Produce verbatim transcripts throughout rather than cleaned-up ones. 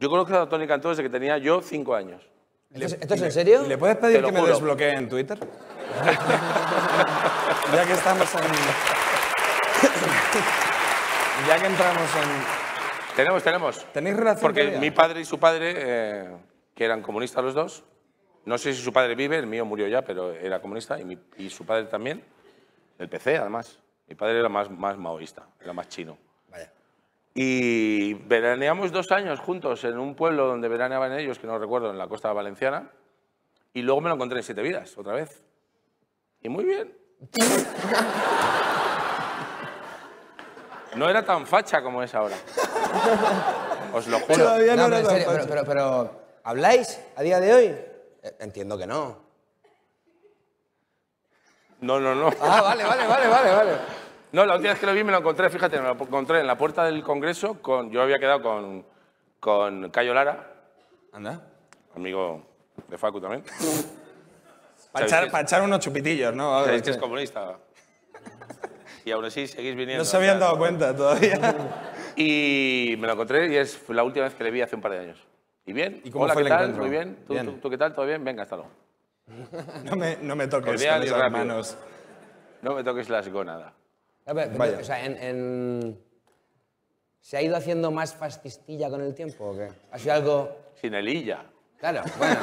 Yo conozco a Tony Cantó desde que tenía yo cinco años. ¿Esto es, ¿esto es en serio? ¿Le puedes pedir Te lo que me juro. desbloquee en Twitter? Ya que estamos en... Ya que entramos en... Tenemos, tenemos. ¿Tenéis relación Porque todavía? mi padre y su padre, eh, que eran comunistas los dos, no sé si su padre vive, el mío murió ya, pero era comunista, y, mi, y su padre también, el P C además. Mi padre era más, más maoísta, era más chino. Vaya. Y veraneamos dos años juntos en un pueblo donde veraneaban ellos, que no recuerdo, en la costa valenciana, y luego me lo encontré en Siete Vidas, otra vez. Y muy bien. No era tan facha como es ahora. Os lo juro. Todavía no, No, pero, era en tan serio, pero, fácil. pero, pero, ¿habláis a día de hoy? Eh, Entiendo que no. No, no, no. Ah, vale, vale, vale, vale, vale. No, la última vez que lo vi me lo encontré, fíjate, me lo encontré en la puerta del Congreso con... Yo había quedado con, con Cayo Lara, Anda. amigo de Facu también. Para ¿Sabéis echar, que es- pa echar unos chupitillos, ¿no? Ahora, Sabéis que sí. es comunista. Y aún así seguís viniendo. No se habían o sea, dado cuenta todavía. Y me lo encontré y es la última vez que le vi hace un par de años. ¿Y bien? ¿Y cómo Hola, fue ¿qué el tal? encuentro? Muy bien. ¿Tú, Bien. tú- tú qué tal? ¿Todo bien? Venga, hasta luego. No me, no me toques Cordial con y esas rápido. manos. No me toques las gónadas. A ver, pero, Vaya. o sea, en, en- ¿se ha ido haciendo más fascistilla con el tiempo o qué? ¿Ha sido algo...? Sin elilla. Claro, bueno.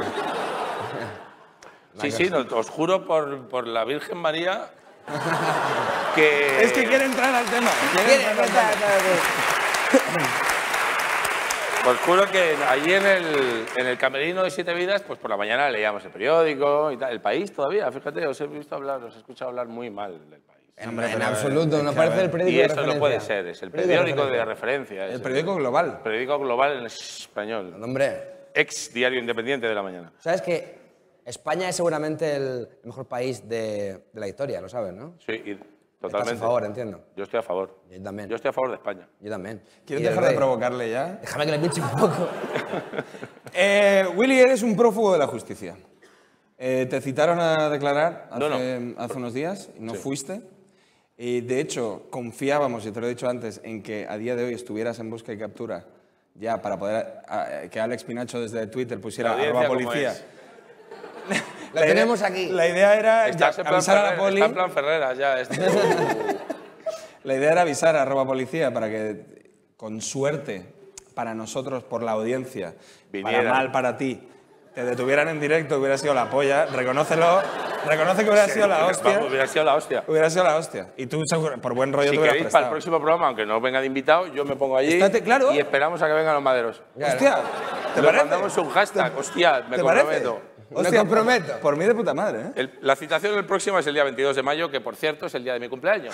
Sí, sí, no, os juro por, por la Virgen María que... Es que quiere entrar al tema. quiere ¿Quiere? entrar al tema. Os juro que allí en el, en el camerino de Siete Vidas, pues por la mañana leíamos el periódico y tal. El País todavía, fíjate, os he visto hablar, os he escuchado hablar muy mal del País. Hombre, en pero, absoluto, eh, no que, parece a ver. el periódico Y de eso no referencia. puede ser, es el periódico de referencia. es El periódico global. periódico global en español. Hombre, Ex diario independiente de la mañana. ¿sabes que España es seguramente el mejor país de, de la historia, lo sabes, ¿no? Sí, y Estás totalmente. a favor, entiendo. Yo estoy a favor. Yo también. Yo estoy a favor de España. Yo también. ¿Quieres Y del dejar de rey. provocarle ya? Déjame que le pinche un poco. Eh, Willy, eres un prófugo de la justicia. Eh, te citaron a declarar hace, No, no. hace unos días y no Sí. fuiste. Y de hecho, confiábamos, y te lo he dicho antes, en que a día de hoy estuvieras en busca y captura ya para poder a- que Alex Pinacho desde Twitter pusiera La audiencia, arroba ¿cómo policía. es? Lo tenemos aquí. La idea era Estás ya en plan avisar a la Ferrer- poli. está en plan Ferreras ya. esto. La idea era avisar a arroba policía para que, con suerte, para nosotros, por la audiencia, Vinieran. para mal para ti, te detuvieran en directo, hubiera sido la polla. Reconócelo. Reconoce que hubiera sido la hostia. Vamos, hubiera sido la hostia. Hubiera sido la hostia. Y tú, seguro, por buen rollo, Si te hubieras queréis para el prestado. próximo programa, aunque no venga de invitado, yo me pongo allí Estate claro. y esperamos a que vengan los maderos. Hostia, ¿te Le parece? mandamos un hashtag, hostia, me ¿Te parece? comprometo. Hostia, Me comprometo. Por mí de puta madre, ¿eh? El- la citación del próximo es el día veintidós de mayo, que por cierto es el día de mi cumpleaños.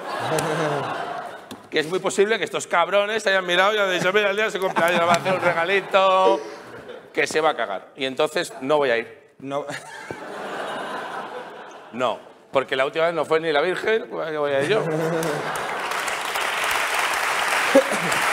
Que es muy posible que estos cabrones hayan mirado y hayan dicho, mira, el día de su cumpleaños le va a hacer un regalito que se va a cagar. Y entonces no voy a ir. No. No, porque la última vez no fue ni la Virgen, pues, ¿qué voy a ir yo?